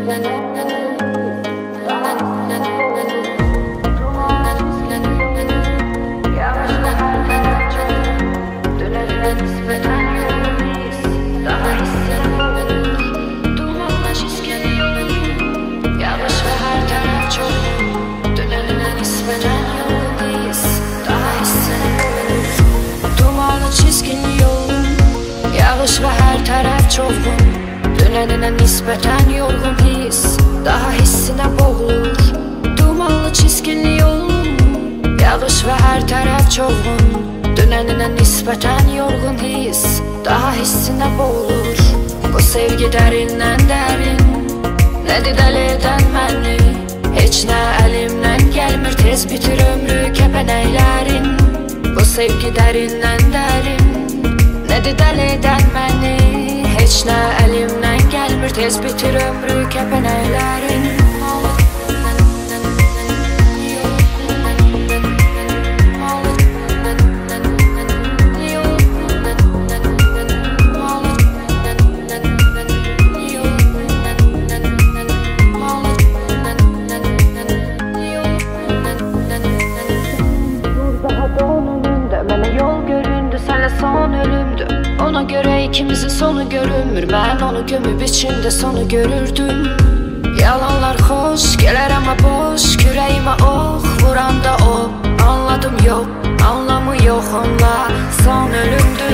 Yağış ve her taraf çovğun, dönenine nispeten yorgun his daha hissine boğulur. Dumanlı çizgili yolun, yağış ve her taraf çovğun, dönenine nispeten yorgun his daha hissine boğulur. Bu sevgi derinden derin, nedir deli eden məni? Heç nə əlimdən gəlmir, tez bitir ömrü kəpənəklərin. Bu sevgi derinden derin, nedir deli eden məni? Heç nə əlimdən gəlmir, tez bitir ömrü kəpənəklərin. Son ölümdü, ona göre ikimizin sonu görünmür. Ben onu gömüp içimde sonu görürdüm. Yalanlar hoş gelir ama boş, küreğime ok vuranda o. Anladım yok, anlamı yok onunla. Son ölümdü.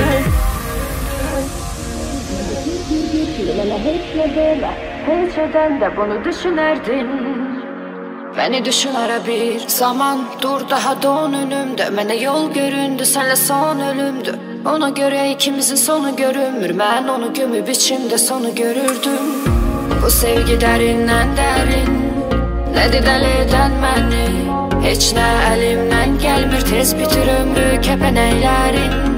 Hiç eden de bunu düşünerdin. Beni düşün ara bir zaman, dur daha doğun önümde. Mənə yol göründü, senle son ölümdü. Ona göre ikimizin sonu görünmür. Ben onu gömüp içimde sonu görürdüm. Bu sevgi derinden derin, nedir deli eden məni? Heç nə əlimdən gəlmir, tez bitir ömrü kəpənəklərin.